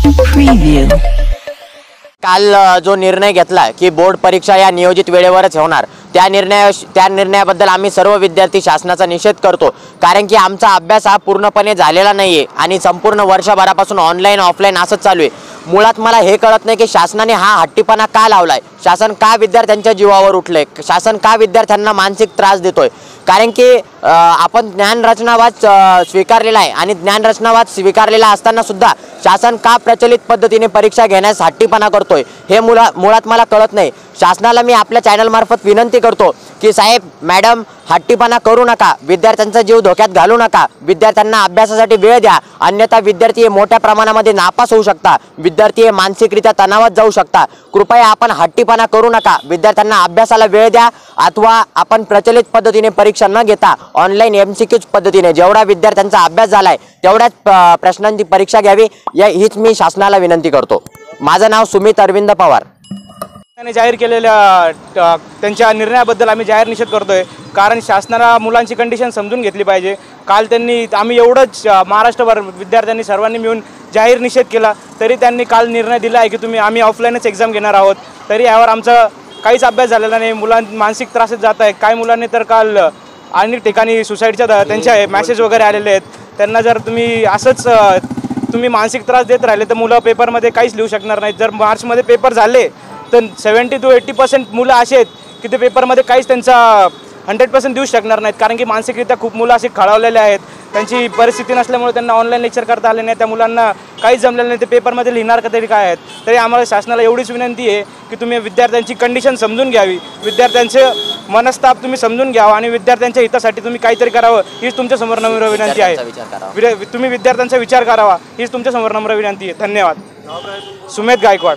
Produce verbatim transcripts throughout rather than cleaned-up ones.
Preview. काल जो निर्णय घेतला की बोर्ड परीक्षा या नियोजित वेळेवरच होणार, त्या निर्णय त्या निर्णयाबद्दल आम्ही सर्व विद्यार्थी शासनाचा निषेध करतो। कारण की आमचा अभ्यास हा पूर्णपणे झालेला नाहीये आणि संपूर्ण वर्षभरापासून ऑनलाईन ऑफलाईन असंच चालू आहे। मुळात मला हे कळत नाही की शासनाने हा हट्टीपणा का लावलाय, शासन का विद्यार्थ्यांच्या जीवावर उठलंय, शासन का विद्यार्थ्यांना मानसिक त्रास देतोय। कारण की आपण ज्ञानरचनावाद स्वीकारलेला आहे आणि ज्ञानरचनावाद स्वीकारलेला असताना सुद्धा शासन का प्रचलित पद्धतीने परीक्षा घेण्यास हट्टीपणा करतोय हे मुळा मुळात मला कळत नाही। शासनाला मी आपल्या चॅनल मार्फत विनंती करतो की साहेब मॅडम हट्टीपणा करू नका, विद्यार्थ्यांचा जीव धोक्यात घालू नका, विद्यार्थ्यांना अभ्यासासाठी वेळ द्या, अन्यथा विद्यार्थी हे मोठ्या प्रमाणामध्ये नापास होऊ शकता, विद्यार्थी हे मानसिकरित्या तणावात जाऊ शकता। कृपया आपण हट्टीपणा करू नका, विद्यार्थ्यांना अभ्यासाला वेळ द्या अथवा आपण प्रचलित पद्धतीने परीक्षा न घेता ऑनलाईन एमसीक्यू पद्धतीने जेवढा विद्यार्थ्यांचा अभ्यास झालाय तेवढ्याच प्रश्नांची परीक्षा घ्यावी या हीच मी शासनाला विनंती करतो। माझं नाव सुमित अरविंद पवार। जाहीर केलेल्या त्यांच्या निर्णयाबद्दल आम्ही जाहीर निषेध करतोय, कारण शासनाला मुलांची कंडिशन समजून घेतली पाहिजे। काल त्यांनी आम्ही एवढंच महाराष्ट्रभर विद्यार्थ्यांनी सर्वांनी मिळून जाहीर निषेध केला, तरी त्यांनी काल निर्णय दिला आहे की तुम्ही आम्ही ऑफलाईनच एक्झाम घेणार आहोत, तरी यावर आमचा काहीच अभ्यास झालेला नाही। मुलां मानसिक त्रास जात आहे, काही मुलांनी तर काल अनेक ठिकाणी सुसाईडच्या त्यांच्या मेसेज वगैरे आलेले आहेत। त्यांना जर तुम्ही असंच तुम्ही मानसिक त्रास देत राहिले तर मुलं पेपरमध्ये काहीच लिहू शकणार नाहीत। जर मार्चमध्ये पेपर झाले तर सेवन्टी टू एट्टी पर्सेंट मुलं असे आहेत की ते पेपरमध्ये काहीच त्यांचा हंड्रेड पर्सेंट देऊ शकणार नाहीत, कारण की मानसिकरित्या खूप मुलं असे खळावलेले आहेत। त्यांची परिस्थिती नसल्यामुळे त्यांना ऑनलाईन लेक्चर करता आले नाही, त्या मुलांना काहीच जमलेलं नाही, ते पेपरमध्ये लिहिणार का तरी काय आहेत। तरी आम्हाला शासनाला एवढीच विनंती आहे की तुम्ही विद्यार्थ्यांची कंडिशन समजून घ्यावी, विद्यार्थ्यांचे मनस्ताप तुम्ही समजून घ्यावा आणि विद्यार्थ्यांच्या हितासाठी तुम्ही काहीतरी करावं हीच तुमच्यासमोर नम्र विनंती आहे। तुम्ही विद्यार्थ्यांचा विचार करावा हीच तुमच्यासमोर नम्र विनंती आहे। धन्यवाद। सुमेध गायकवाड।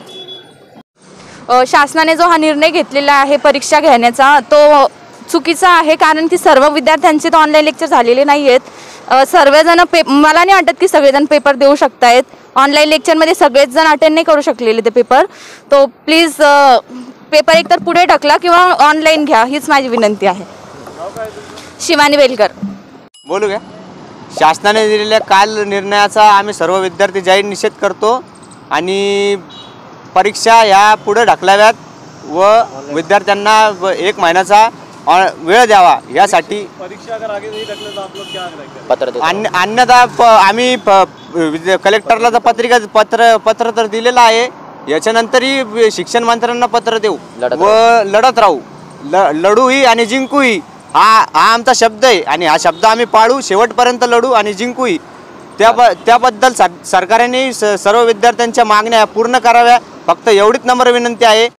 शासनाने जो हा निर्णय घेतलेला आहे परीक्षा घेण्याचा तो चुकीचा आहे, कारण की सर्व विद्यार्थ्यांचे तर ऑनलाईन लेक्चर झालेले नाही आहेत। सर्वजण पे मला नाही वाटत की सगळेजण पेपर देऊ शकत आहेत। ऑनलाईन लेक्चरमध्ये सगळेच जण अटेंड नाही करू शकलेले ते पेपर, तो प्लीज पेपर एकतर पुढे ढकला किंवा ऑनलाईन घ्या हीच माझी विनंती आहे। शिवानी बेलकर। बोलू का? शासनाने दिलेल्या काल निर्णयाचा आम्ही सर्व विद्यार्थी जाहीर निषेध करतो आणि परीक्षा या पुढे ढकलाव्यात व विद्यार्थ्यांना एक महिन्याचा वेळ द्यावा यासाठी अन्यथा आम्ही कलेक्टरला तर पत्रिका पत्र पत्र तर दिलेलं आहे, याच्यानंतरही शिक्षण मंत्र्यांना पत्र देऊ व लढत राहू, ल लढूही आणि जिंकूही हा हा आमचा शब्द आहे आणि हा शब्द आम्ही पाळू, शेवटपर्यंत लढू आणि जिंकूही। त्या त्याबद्दल सरकारने सर्व विद्यार्थ्यांच्या मागण्या पूर्ण कराव्या, फक्त एवढीच नम्र विनंती आहे।